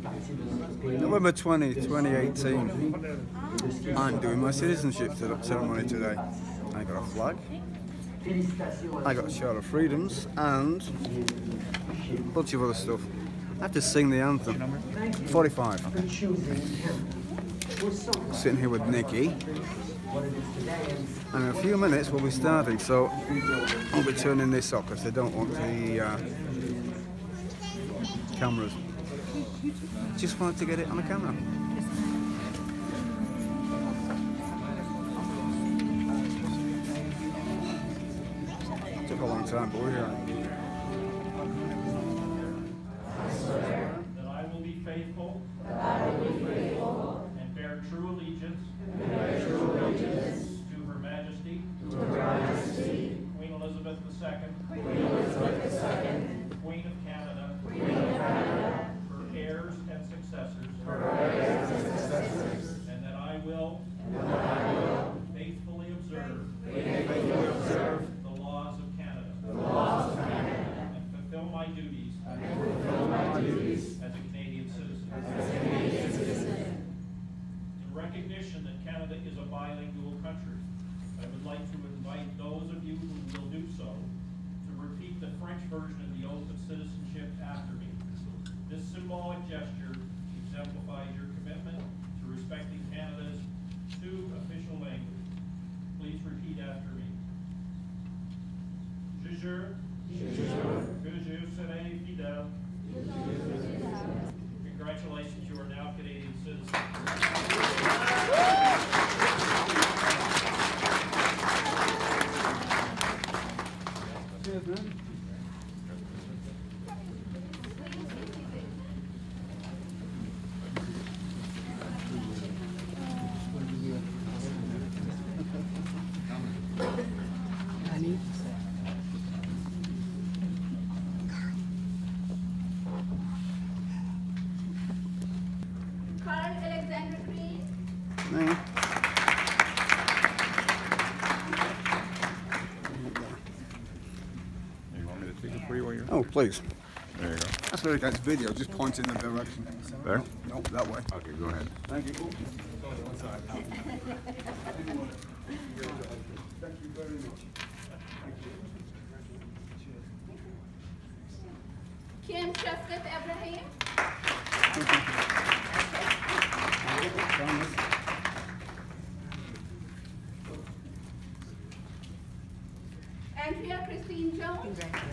November 20, 2018. I'm doing my citizenship ceremony today. I got a flag, I got a Charter of Freedoms, and a bunch of other stuff. I have to sing the anthem. 45. Sitting here with Nikki. And in a few minutes we'll be starting, so I'll be turning this off because they don't want the cameras. Just wanted to get it on the camera. Took a long time, but we're here. That I will be faithful. And bear true allegiance. To Her Majesty. Queen Elizabeth II. Queen of Canada. Her heirs and successors. And that I will. Faithfully observe. The laws of Canada. And fulfill my duties. As a Canadian citizen. In recognition that Canada is a bilingual country, I would like to invite those of you who will do so to repeat the French version of the oath of citizenship after me. This symbolic gesture exemplifies your commitment to respecting Canada's two official languages. Please repeat after me. Je jure que je serai fidèle. Congratulations, you are now Canadian citizens. Cheers, man. Oh, please. There you go. That's very against video, just point in the direction. There? No, that way. Okay, go ahead. Thank you. Thank you very much. Kim Shafkat Ibrahim. Andrea Christine Jones.